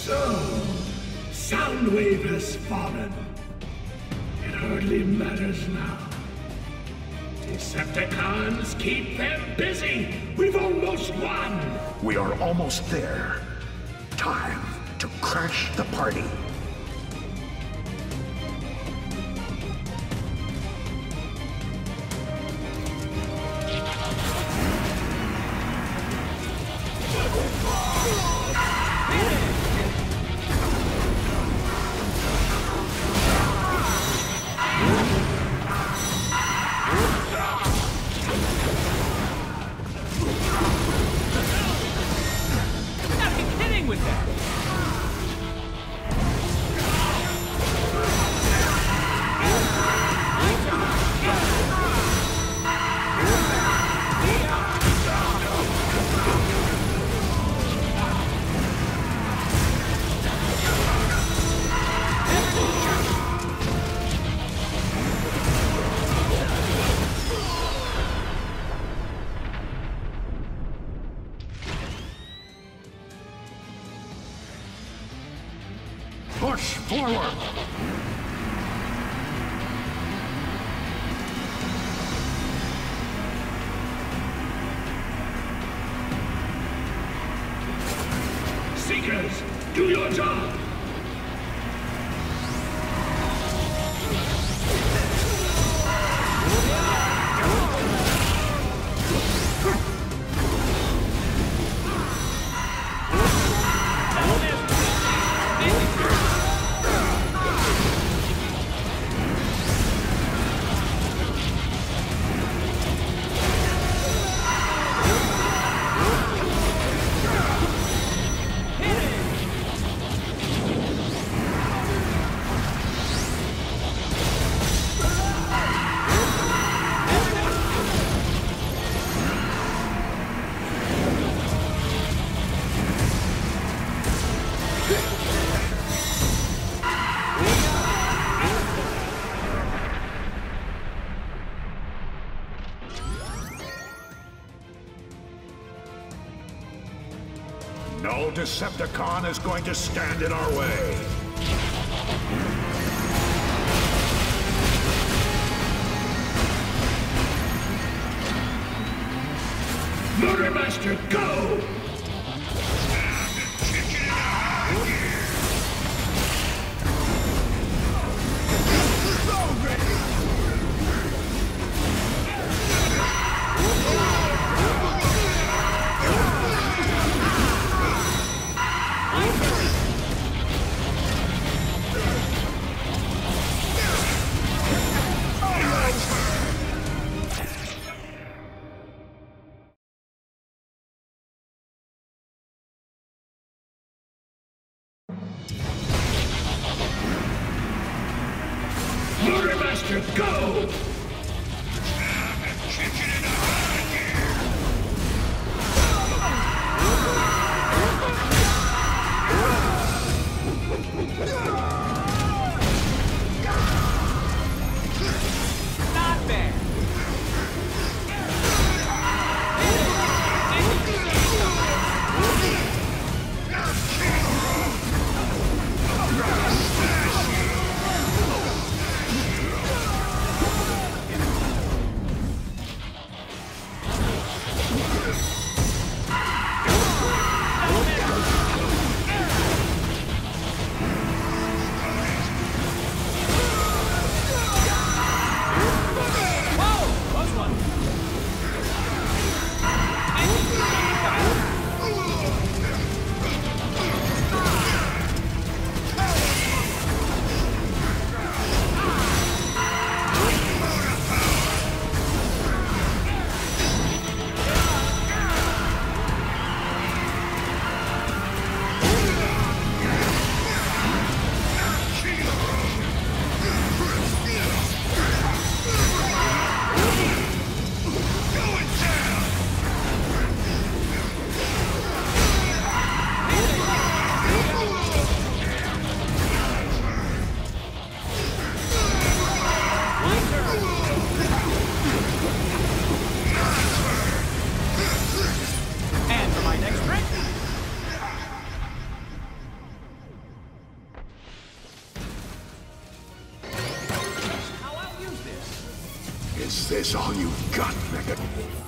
So, Soundwave has fallen. It hardly matters now. Decepticons, keep them busy! We've almost won! We are almost there. Time to crash the party. Push forward! Seekers, do your job! No Decepticon is going to stand in our way. Motormaster, go! Motormaster, go! Not bad. Is this all you've got, Megatron?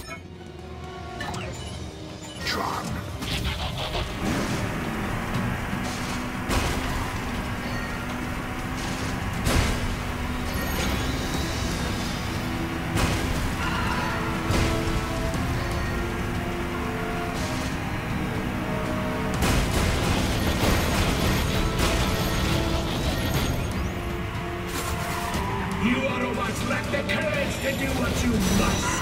You Autobots lack the courage to do what you must.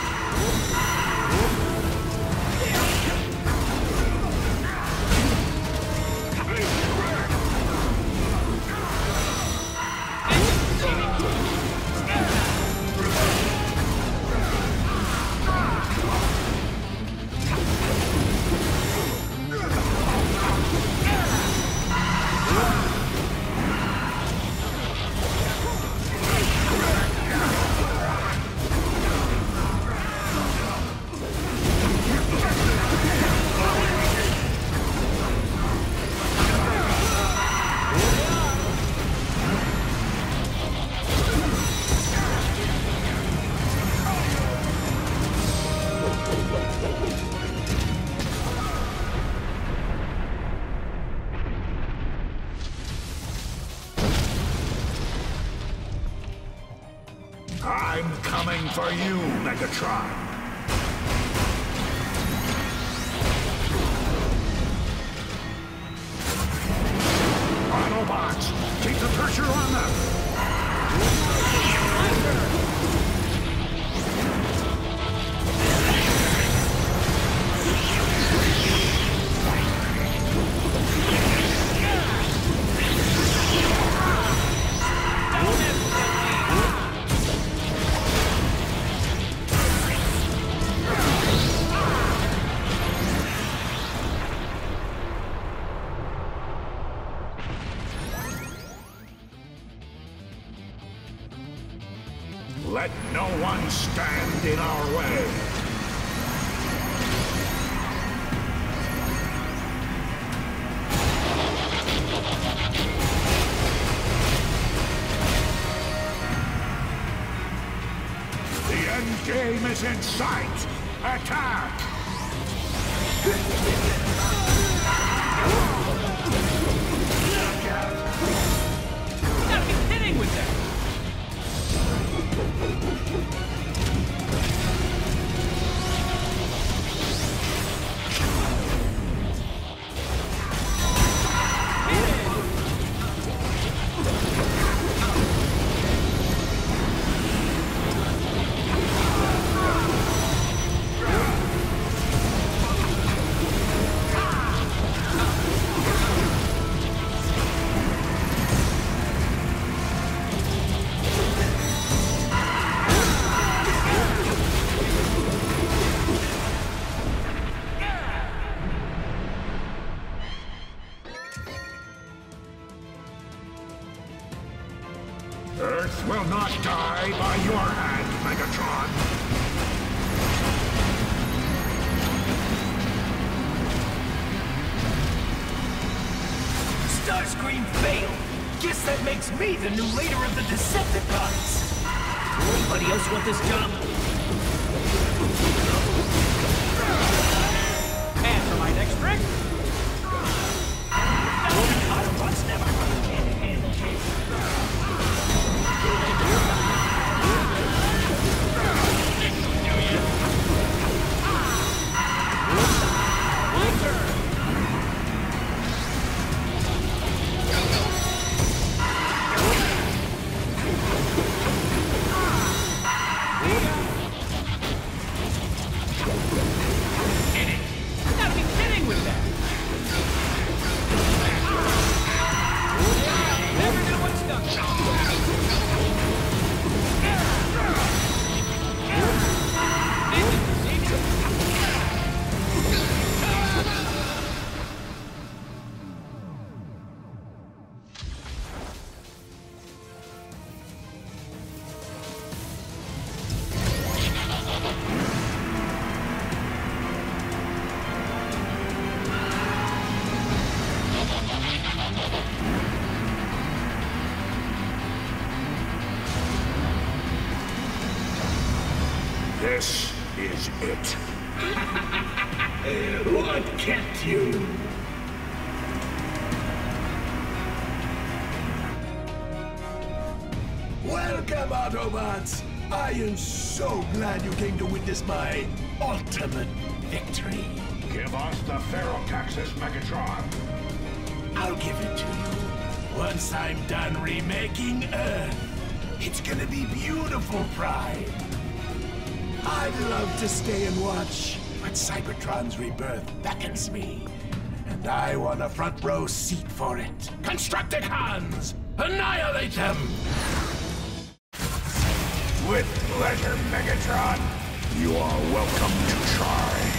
I'm coming for you, Megatron. Autobots, keep the pressure on them. Let no one stand in our way. The end game is in sight. Attack! Gotta be kidding with that! Earth will not die by your hand, Megatron. Starscream failed. Guess that makes me the new leader of the Decepticons. Anybody else want this job? And for my next trick, Autobots never run hand-to-hand. my turn! Gotta be kidding with that! This is it. What kept you? Welcome, Autobots! I am so glad you came to witness my ultimate victory. Give us the Ferrotaxis Megatron. I'll give it to you. Once I'm done remaking Earth, it's gonna be beautiful, Pride. I'd love to stay and watch, but Cybertron's rebirth beckons me. And I want a front row seat for it. Constructicons! Annihilate them! With pleasure, Megatron. You are welcome to try.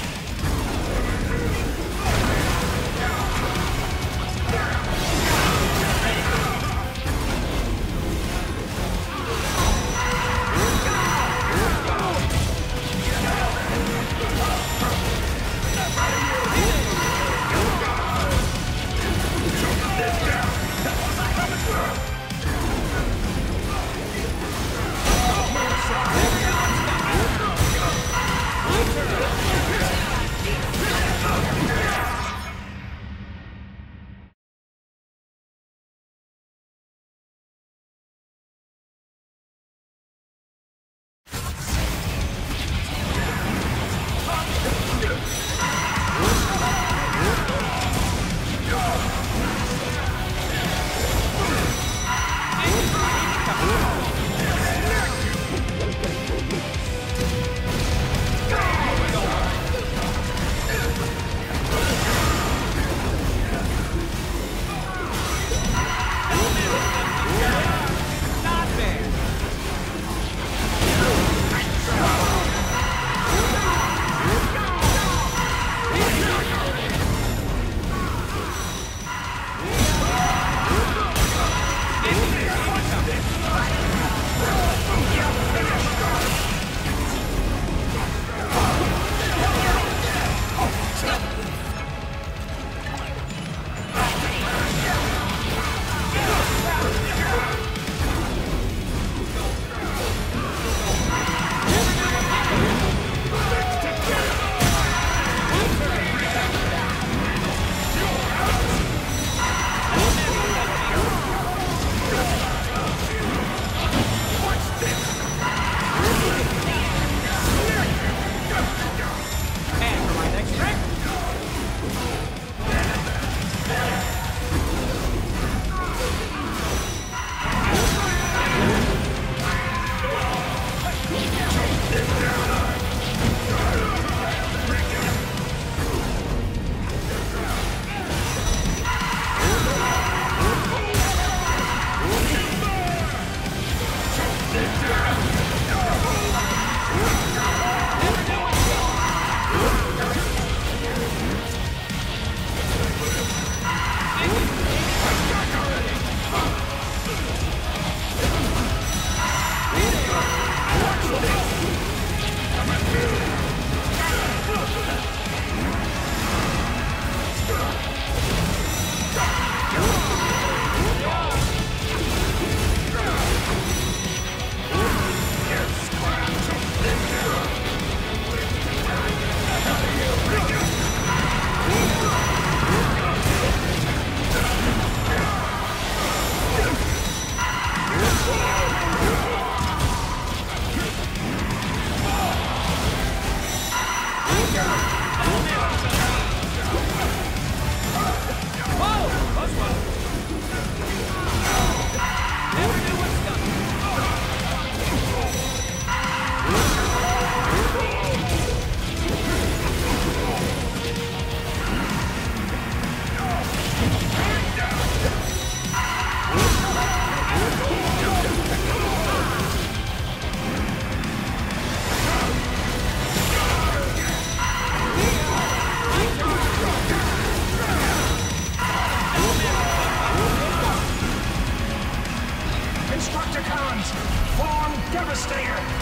Devastator!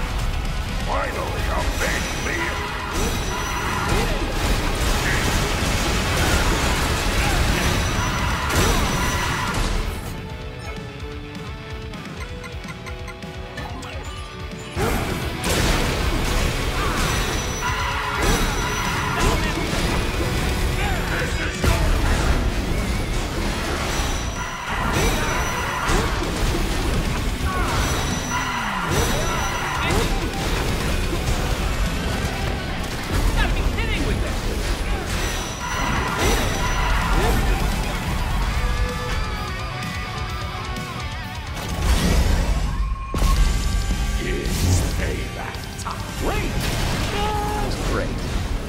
Finally, a big meal! that time. Great! Just great.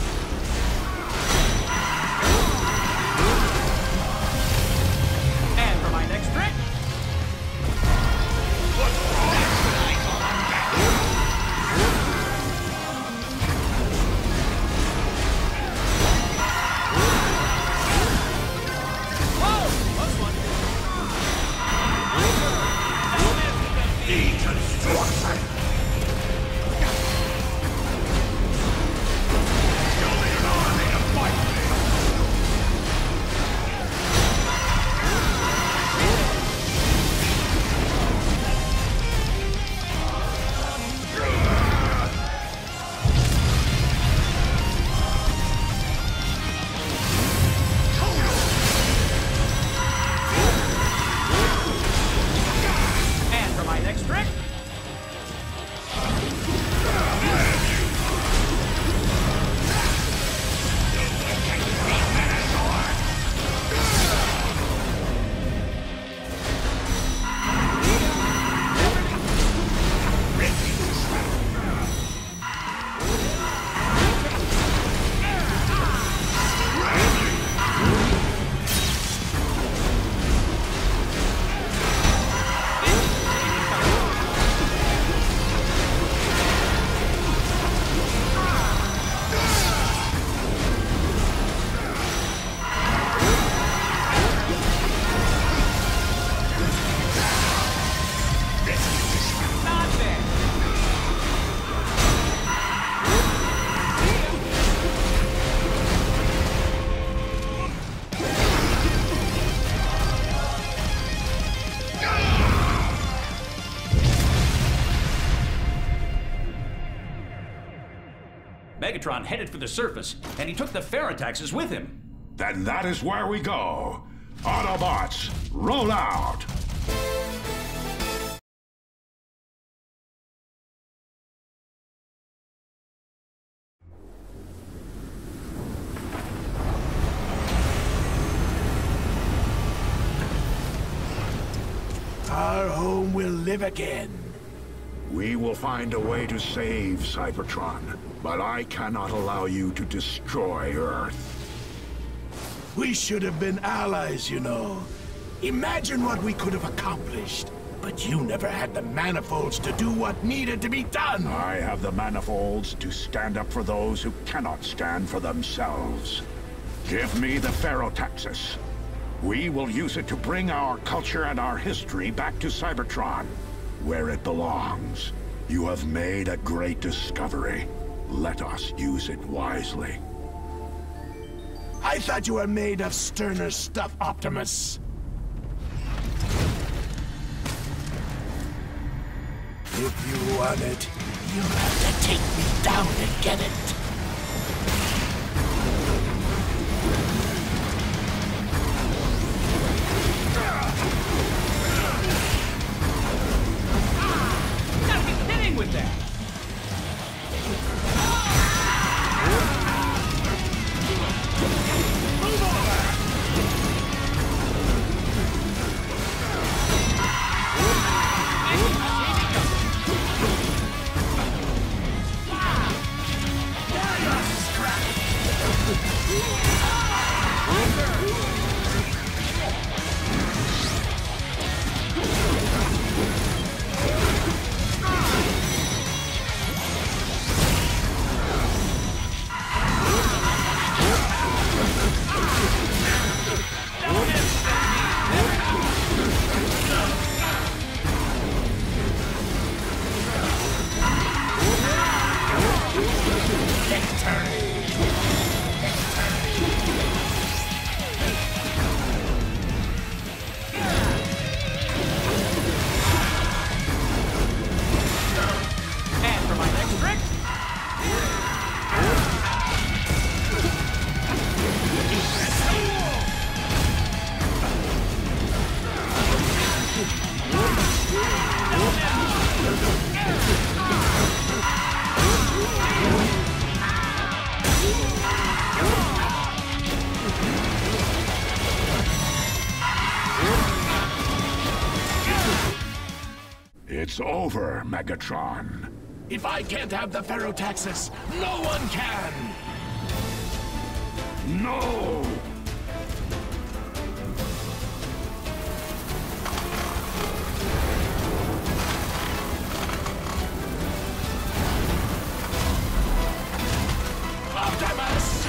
And for my next trick. Megatron headed for the surface, and he took the Ferrotaxes with him. Then that is where we go. Autobots, roll out! Our home will live again. We will find a way to save Cybertron, but I cannot allow you to destroy Earth. We should have been allies, you know. Imagine what we could have accomplished. But you never had the manifolds to do what needed to be done. I have the manifolds to stand up for those who cannot stand for themselves. Give me the Ferrotaxis. We will use it to bring our culture and our history back to Cybertron, where it belongs. You have made a great discovery. Let us use it wisely. I thought you were made of sterner stuff, Optimus. If you want it, you'll have to take me down to get it. Gotta be kidding with that! It's over, Megatron. If I can't have the Ferotaxis, no one can! No! Optimus!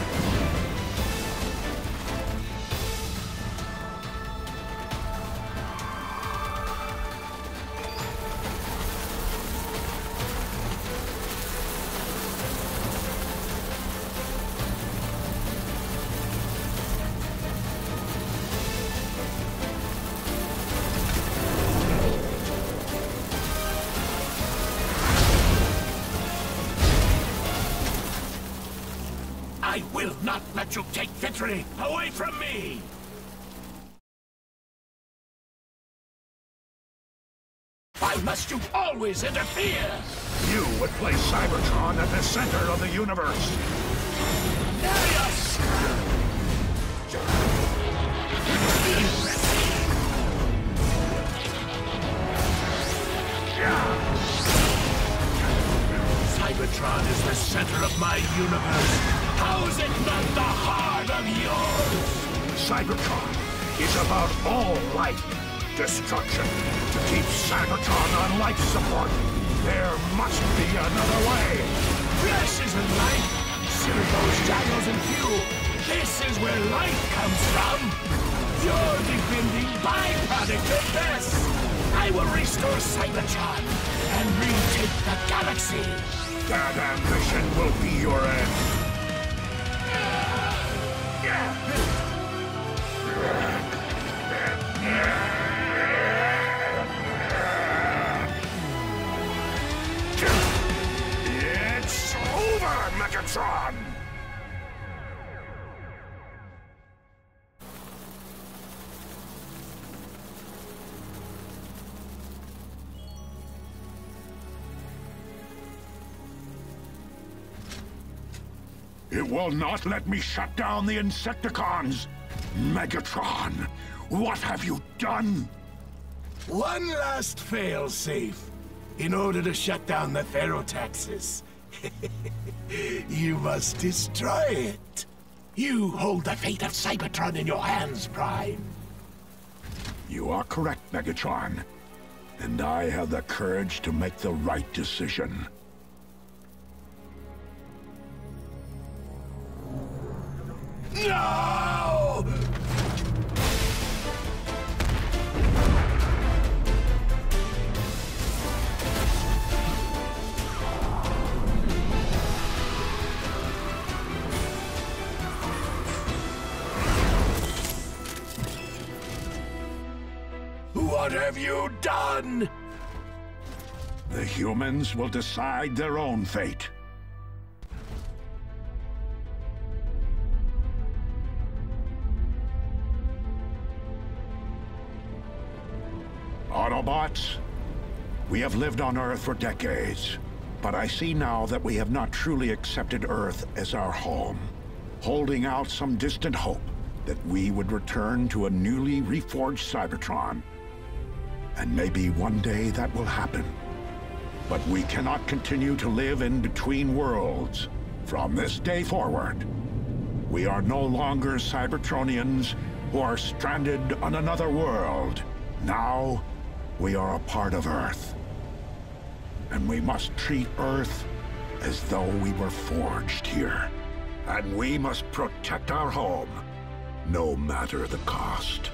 I will not let you take victory away from me! Why must you always interfere? You would place Cybertron at the center of the universe. Darius! Cybertron is the center of my universe. How's it not the heart of yours? Cybertron is about all life. Destruction. To keep Cybertron on life support, there must be another way. Flesh isn't life. Servos, gyros, and fuel. This is where life comes from. You're defending byproduct at best. I will restore Cybertron and retake the galaxy. That ambition will be your end. It's over, Megatron! It will not let me shut down the Insecticons! Megatron, what have you done? One last fail-safe. In order to shut down the Ferotaxis, you must destroy it. You hold the fate of Cybertron in your hands, Prime. You are correct, Megatron. And I have the courage to make the right decision. No! What have you done? The humans will decide their own fate. Autobots, we have lived on Earth for decades, but I see now that we have not truly accepted Earth as our home, holding out some distant hope that we would return to a newly reforged Cybertron. And maybe one day that will happen. But we cannot continue to live in between worlds. From this day forward, we are no longer Cybertronians who are stranded on another world. Now, we are a part of Earth. And we must treat Earth as though we were forged here. And we must protect our home, no matter the cost.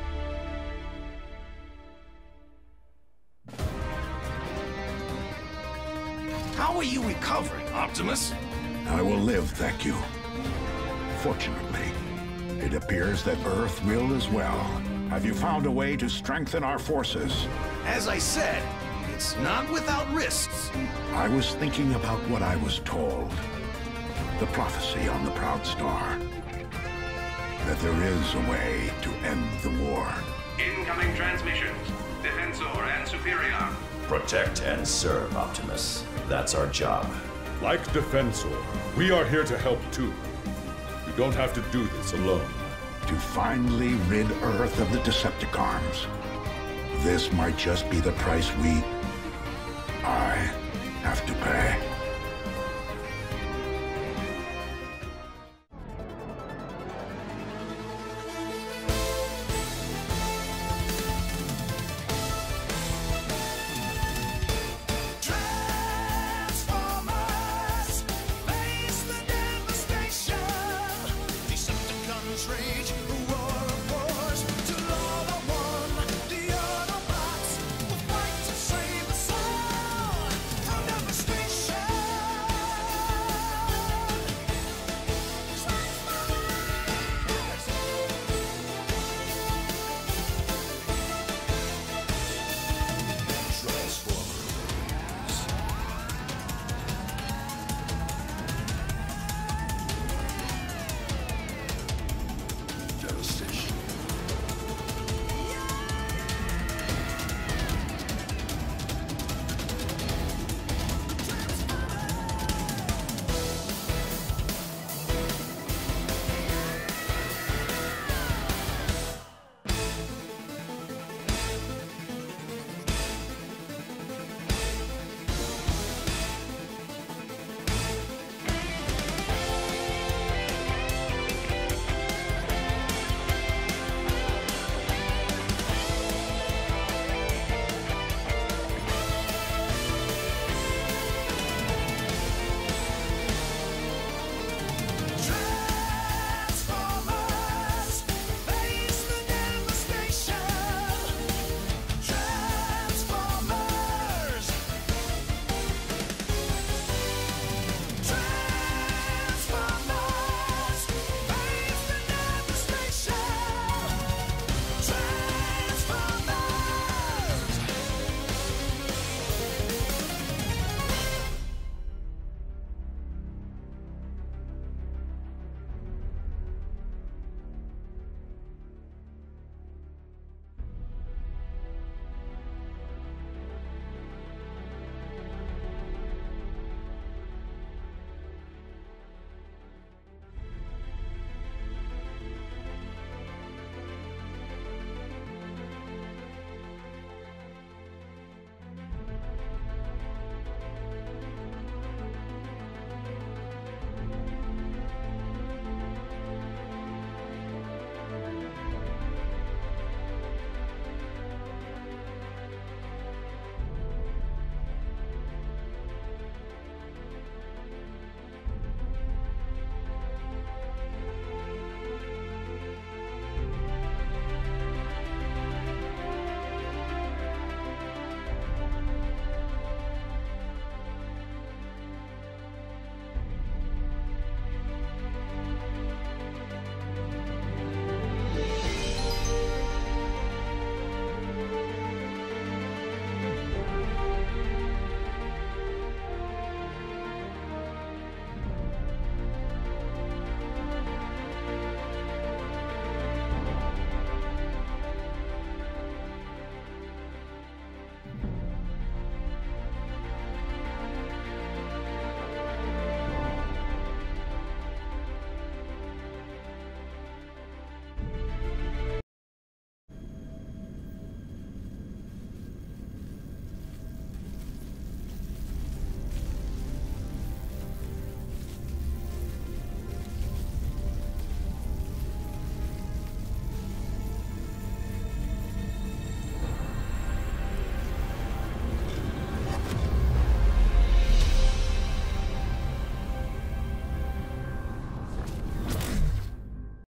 How are you recovering, Optimus? I will live, thank you. Fortunately, it appears that Earth will as well. Have you found a way to strengthen our forces? As I said, it's not without risks. I was thinking about what I was told. The prophecy on the Proud Star. That there is a way to end the war. Incoming transmissions. Defensor and Superior. Protect and serve, Optimus. That's our job. Like Defensor, we are here to help too. You don't have to do this alone. To finally rid Earth of the Decepticons. This might just be the price we